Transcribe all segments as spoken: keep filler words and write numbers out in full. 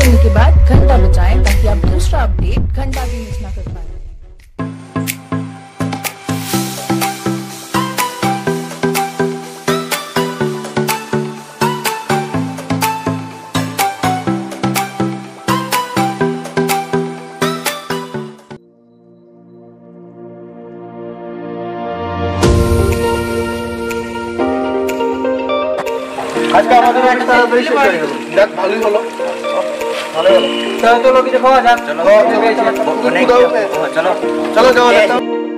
करने के बाद घंटा बजाएं ताकि आप दूसरा अपडेट घंटा भी मिस ना कर पाए। আজকে আমাদের একটা তাড়াতাড়ি শেষ হয়ে গেল। যাক ভালোই হলো। ভালো হলো। চলো চলো কিছু খাওয়া যাক। চলো চলো চলো যাওয়া যাক।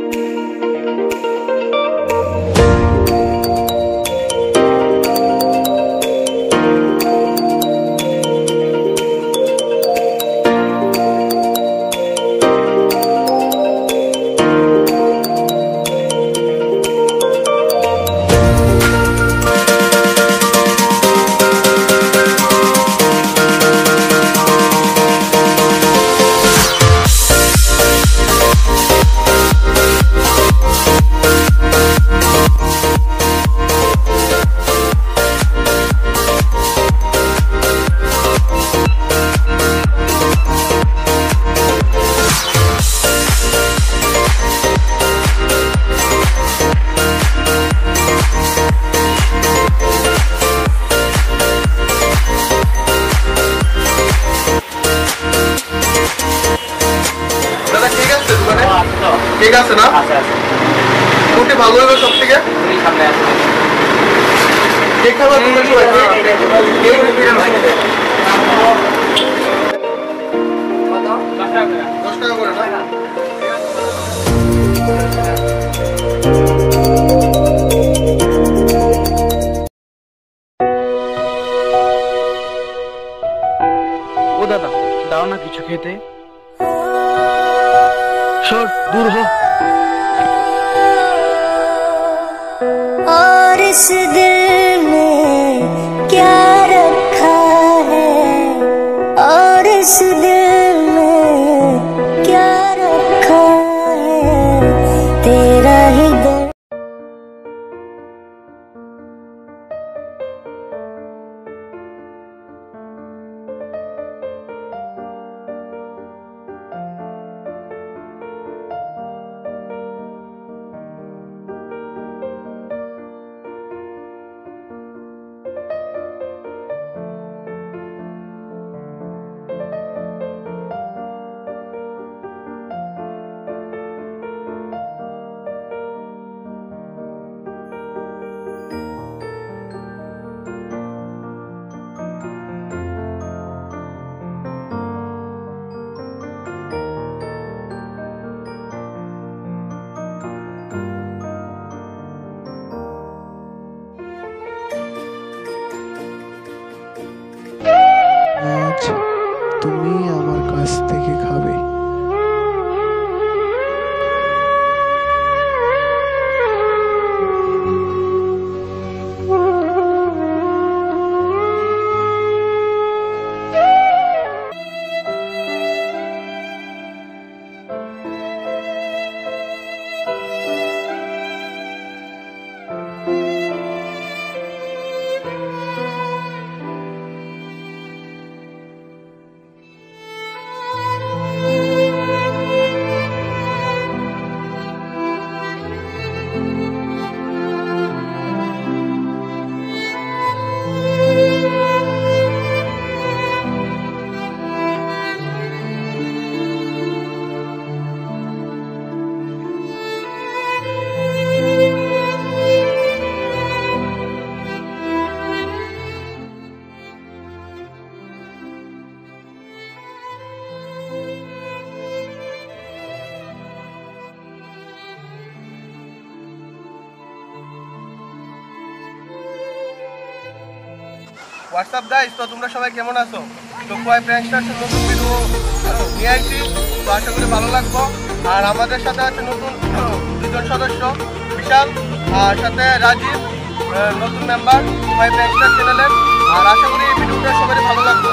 ঠিক আছে না? আচ্ছা আচ্ছা। কোনটি ভালো হবে সব থেকে? তুমি সামনে আসো। কে খাবে তোমরা সবাই? কে কে কত? দশ টাকা করে। দশ টাকা করে না? ও দাদা, দাও না কিছু খেতে। सर दूर हो। और इस दिल में क्या रखा है, और इस दिल में क्या रखा है, तेरा ही दर्द। আজ তুমি আমার কাছ থেকে খাবে। হোয়াটসঅ্যাপ গাইস, তো তোমরা সবাই কেমন আছো? তো কোয়াই প্র্যাঙ্কস্টারসের নতুন ভিডিও নিয়ে আসছি, তো আশা করি ভালো লাগবো। আর আমাদের সাথে আছে নতুন দুজন সদস্য, বিশাল আর সাথে রাজীব, নতুন মেম্বার কোয়াই প্র্যাঙ্কস্টার চ্যানেলের। আর আশা করি এই ভিডিওটা সবাই ভালো লাগবে।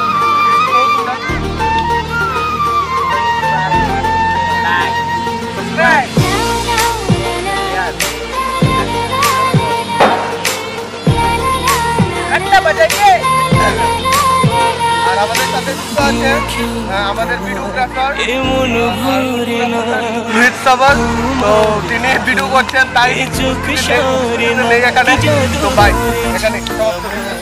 घंटा बजाइए। আর আমাদের সাথে যুক্ত আছে আমাদের ভিডিওগ্রাফার রোহিত সাবার। তো তিনি ভিডিও করছেন, তাই নেই এখানে। তো ভাই এখানে